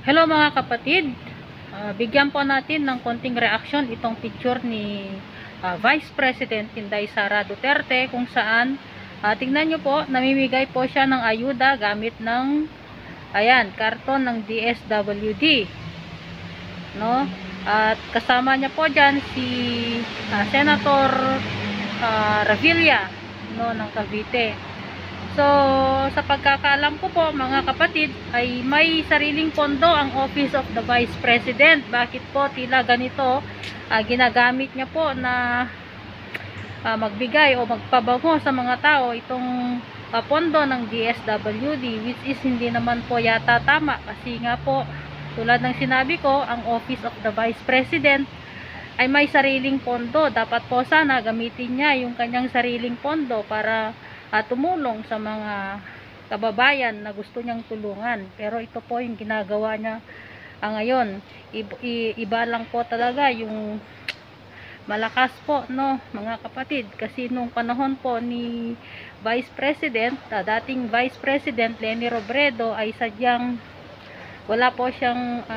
Hello mga kapatid, bigyan po natin ng konting reaksyon itong picture ni Vice President Inday Sara Duterte, kung saan tingnan nyo po, namimigay po siya ng ayuda gamit ng karton ng DSWD, no? At kasama niya po dyan si Senator Revilla, no, ng Cavite. So, sa pagkakaalam ko po mga kapatid, ay may sariling pondo ang Office of the Vice President. Bakit po tila ganito ginagamit niya po na magbigay o magpabango sa mga tao itong pondo ng DSWD, which is hindi naman po yata tama, kasi nga po tulad ng sinabi ko, ang Office of the Vice President ay may sariling pondo. Dapat po sana gamitin niya yung kanyang sariling pondo para tumulong sa mga kababayan na gusto niyang tulungan. Pero ito po yung ginagawa niya ngayon. Iba lang po talaga yung malakas po, no, mga kapatid. Kasi nung panahon po ni Vice President, dating Vice President Leni Robredo, ay sadyang wala po siyang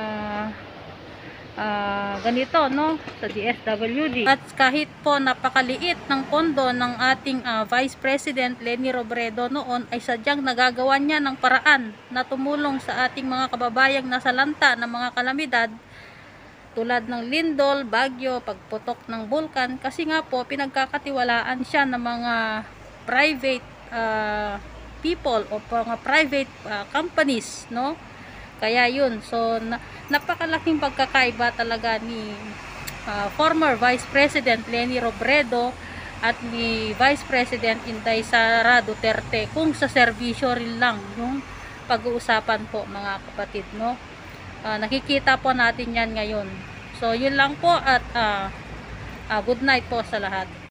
ganito, no, sa DSWD. At kahit po napakaliit ng pondo ng ating Vice President Leni Robredo noon, ay sadyang nagagawa niya ng paraan na tumulong sa ating mga kababayang nasa lanta ng mga kalamidad tulad ng lindol, bagyo, pagputok ng bulkan, kasi nga po pinagkakatiwalaan siya ng mga private people o mga private companies, no? Kaya yun, so napakalaking pagkakaiba talaga ni former Vice President Leni Robredo at ni Vice President Inday Sara Duterte, kung sa serbisyo rin lang yung pag-uusapan po mga kapatid, no? Nakikita po natin yan ngayon. So yun lang po, at good night po sa lahat.